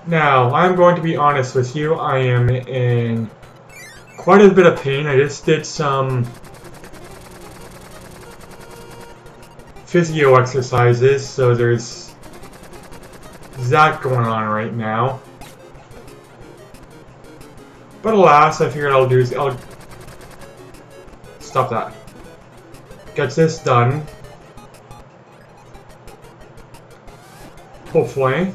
Now, I'm going to be honest with you, I am in quite a bit of pain. I just did some physio exercises, so there's that going on right now. But alas, I figured I'll stop that. Get this done. Hopefully.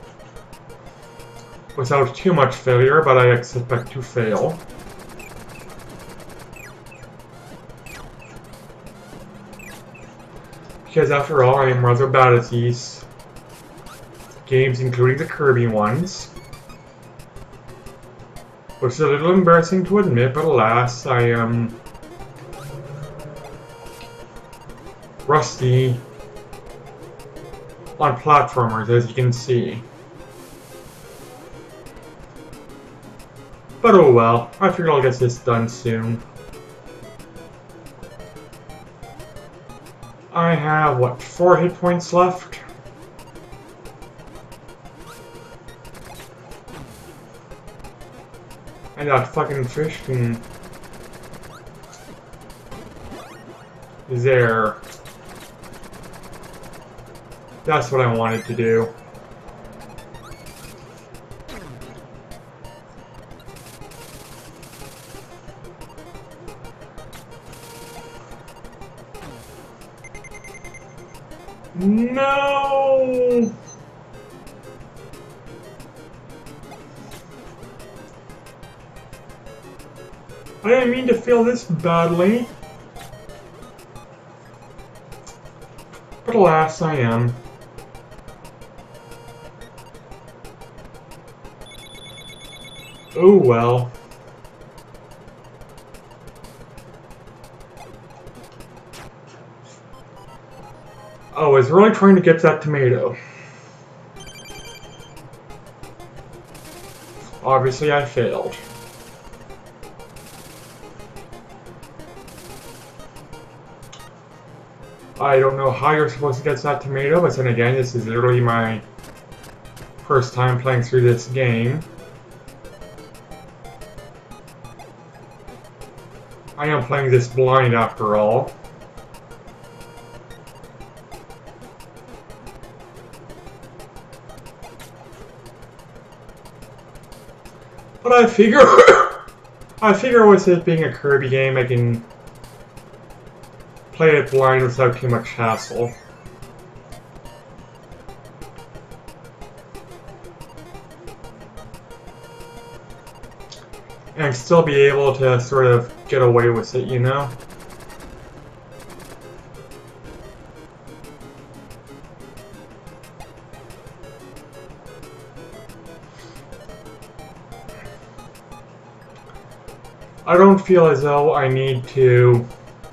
Without too much failure, but I expect to fail. Because after all, I am rather bad at these games, including the Kirby ones. Which is a little embarrassing to admit, but alas, I am rusty on platformers, as you can see. But oh well, I figure I'll get this done soon. I have, what, 4 hit points left? And that fucking fish can... there. That's what I wanted to do. No! I didn't mean to fail this badly. But alas, I am. Oh well. Oh, I was really trying to get that tomato. Obviously, I failed. I don't know how you're supposed to get that tomato, but then again, this is literally my first time playing through this game. I am playing this blind after all. But I figure with it being a Kirby game, I can play it blind without too much hassle. And still be able to sort of get away with it, you know? I don't feel as though I need to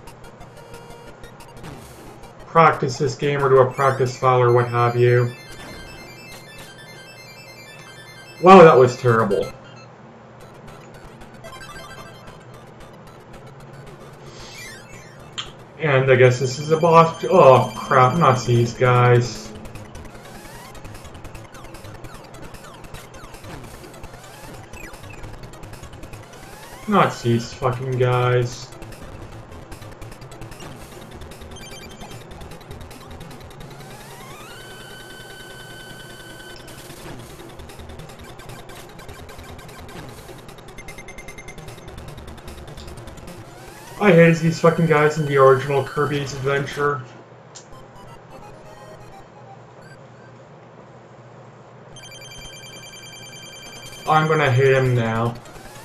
practice this game or do a practice file or what have you. Wow, that was terrible. And I guess this is a boss. Oh crap, not these guys. Not these fucking guys. I hated these fucking guys in the original Kirby's Adventure. I'm gonna hate him now.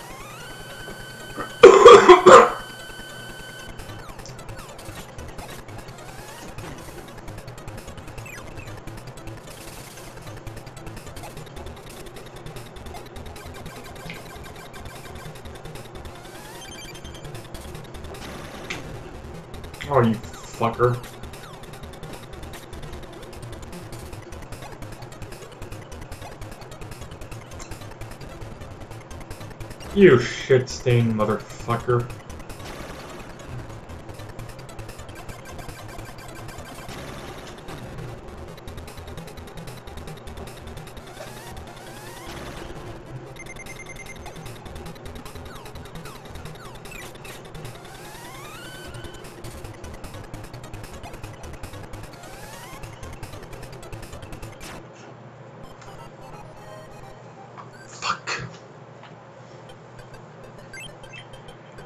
Oh, you fucker. You shit-stained motherfucker.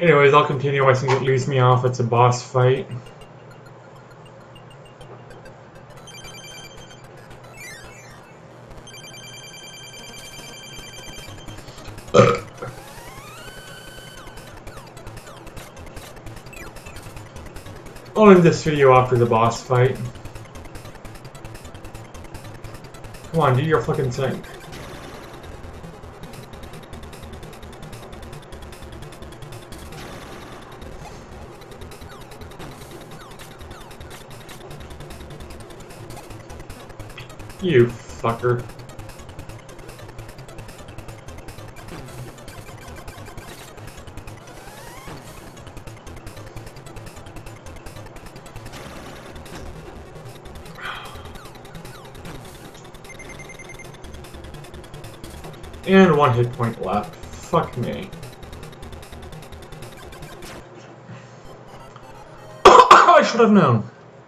Anyways, I'll continue. I think it leaves me off. It's a boss fight. I'll end this video after the boss fight. Come on, do your fucking thing. You fucker. And 1 hit point left. Fuck me. I should have known.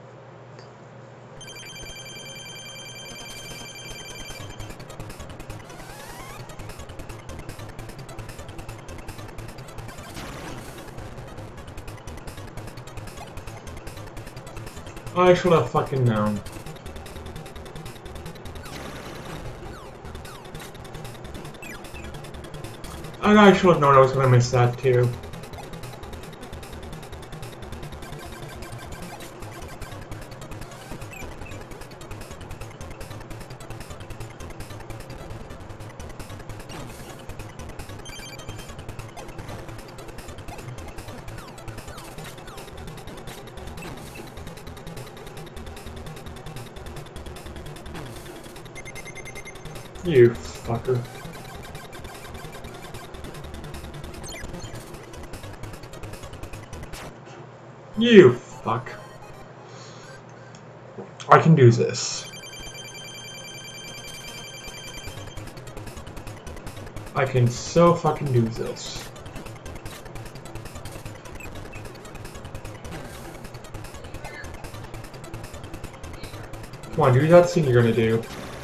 I should have fucking known. I should have known I was gonna miss that too. You fucker. You fuck. I can do this. I can so fucking do this. Come on, do that thing you're gonna do.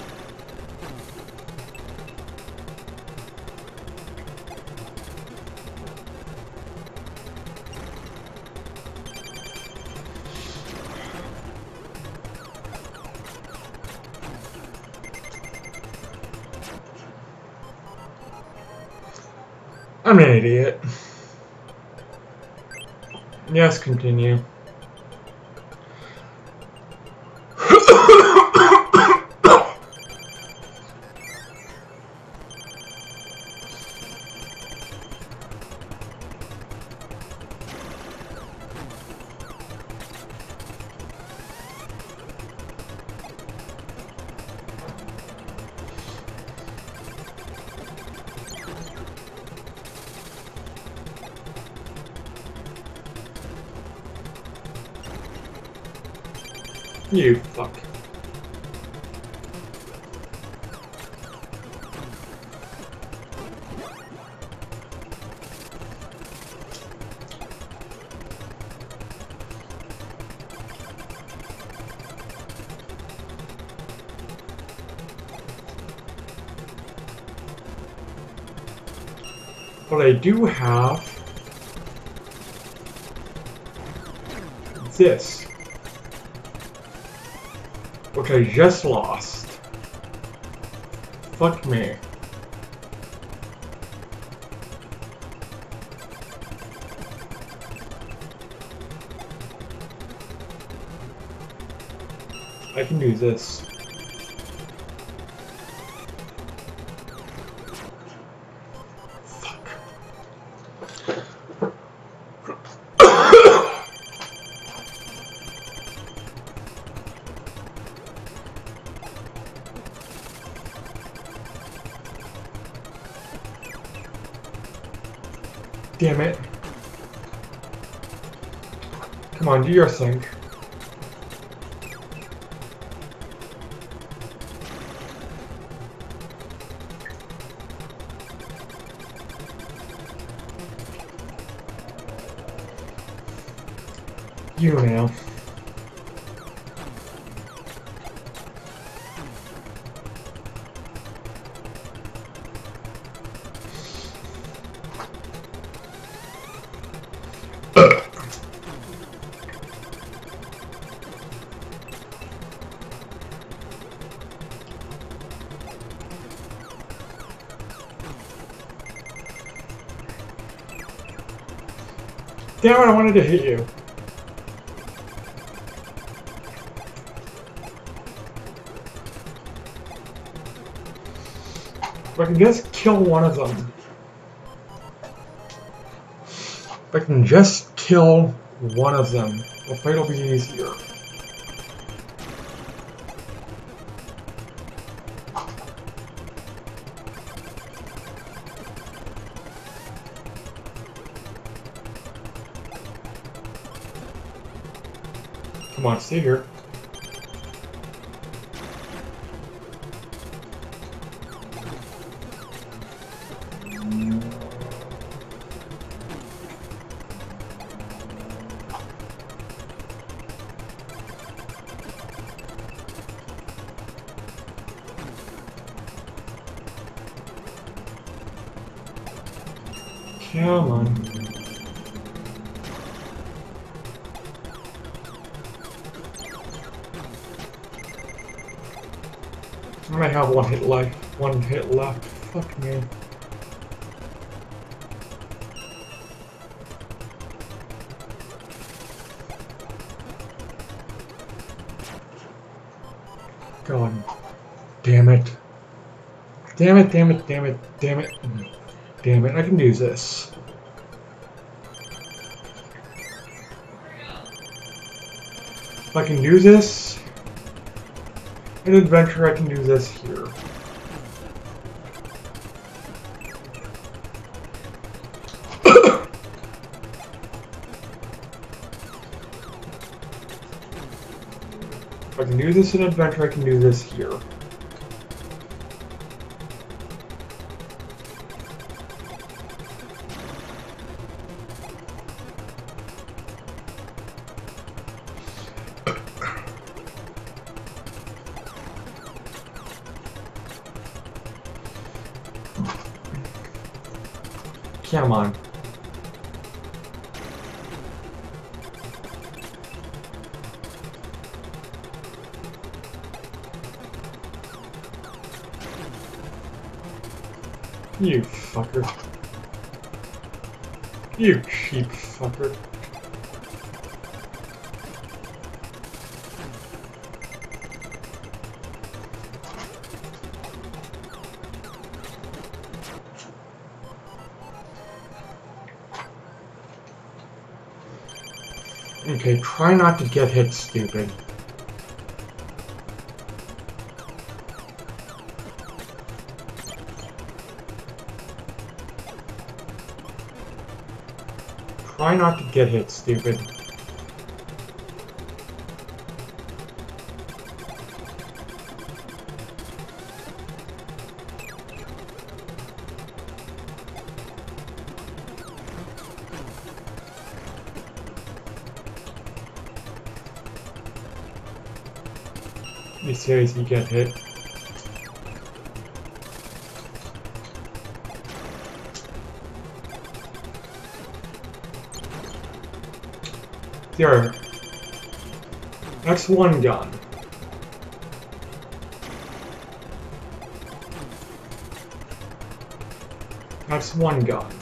I'm an idiot. Yes, continue. You fuck. But I do have this, which I just lost. Fuck me. I can do this. Fuck. Damn it. Come on, do your thing. You now. Damn it, I wanted to hit you. If I can just kill one of them. If I can just kill one of them, the fight will be easier. Come on, stay here. Come on. I might have one hit left. Fuck me. God damn it. Damn it, damn it, damn it, damn it. Damn it, I can do this. If I can do this in adventure, I can do this here. If I can do this in adventure, I can do this here. Come on. You fucker. You cheap fucker. Okay, try not to get hit, stupid. Try not to get hit, stupid. You seriously get hit? There. That's one gun. That's one gun.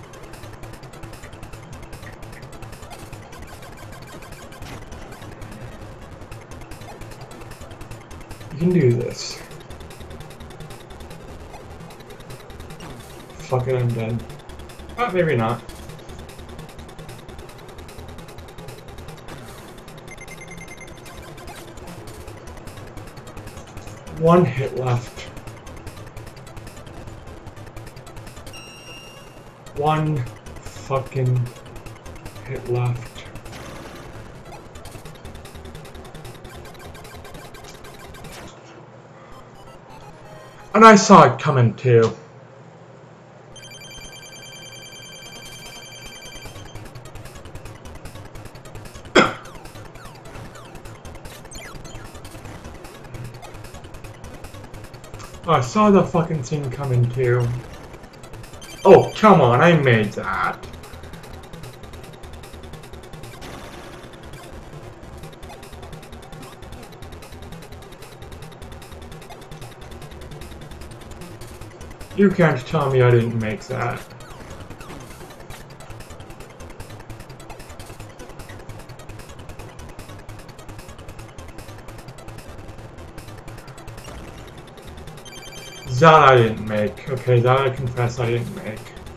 You can do this. Fuck it, I'm dead. Oh, maybe not. One hit left. One fucking hit left. And I saw it coming too. I saw the fucking thing coming too. Oh, come on, I made that. You can't tell me I didn't make that. That I didn't make. Okay, that I confess I didn't make.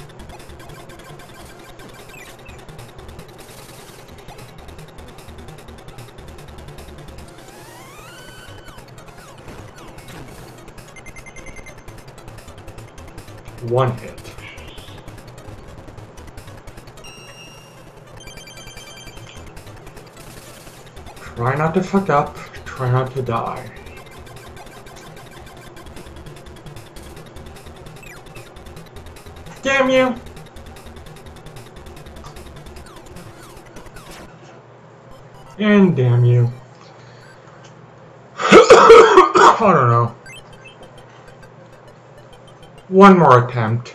One hit. Try not to fuck up. Try not to die. Damn you! And damn you. I don't know. One more attempt.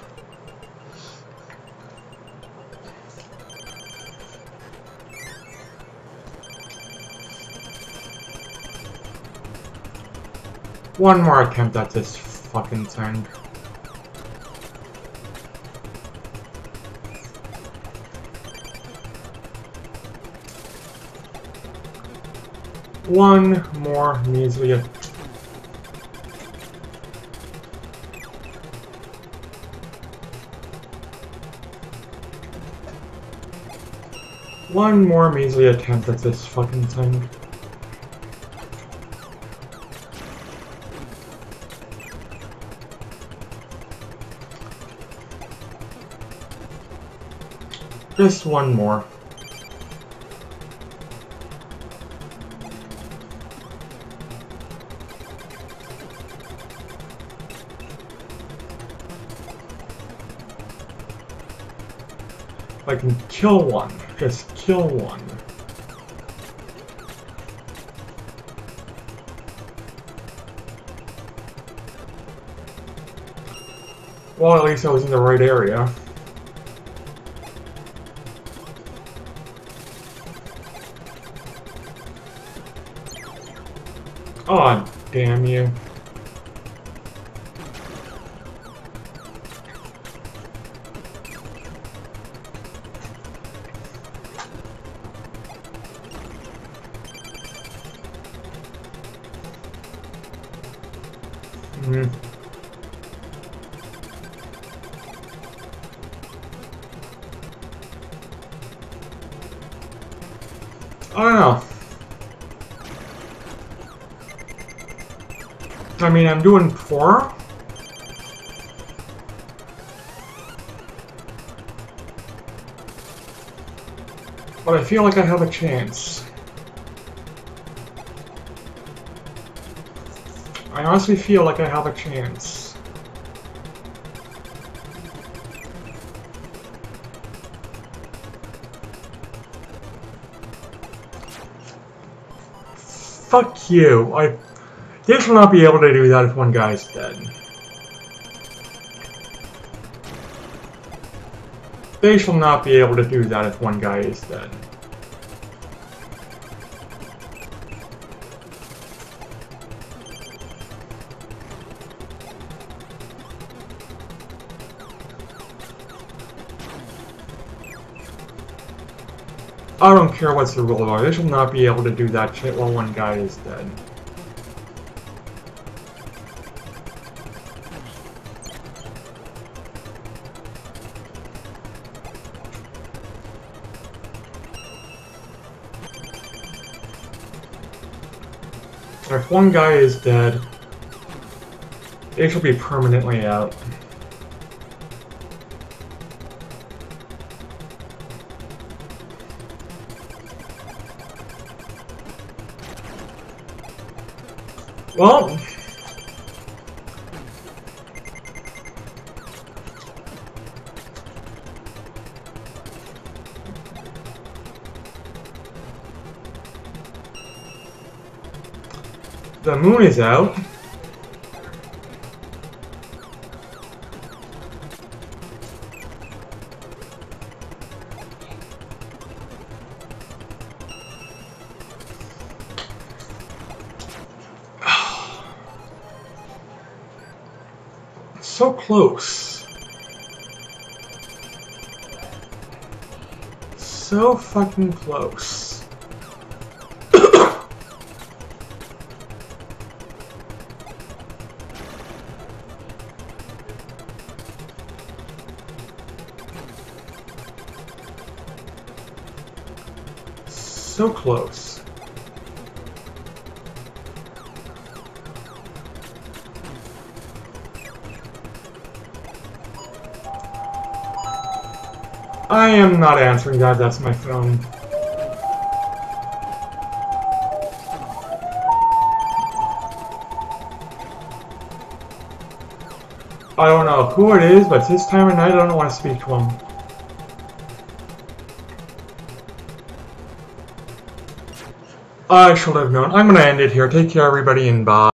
One more attempt at this fucking thing. One more measly attempt. One more measly attempt at this fucking thing. Just one more. If I can kill one. Just kill one. Well, at least I was in the right area. Oh, damn you. I don't know. I mean, I'm doing 4. But I feel like I have a chance. I honestly feel like I have a chance. Fuck you. They shall not be able to do that if one guy's dead. They shall not be able to do that if one guy is dead. I don't care what's the rule about it. They shall not be able to do that shit while one guy is dead. If one guy is dead, they shall be permanently out. Well, the moon is out. So close. So fucking close. So close. I am not answering that, that's my phone. I don't know who it is, but it's this time of night I don't want to speak to him. I should have known. I'm going to end it here. Take care, everybody, and bye.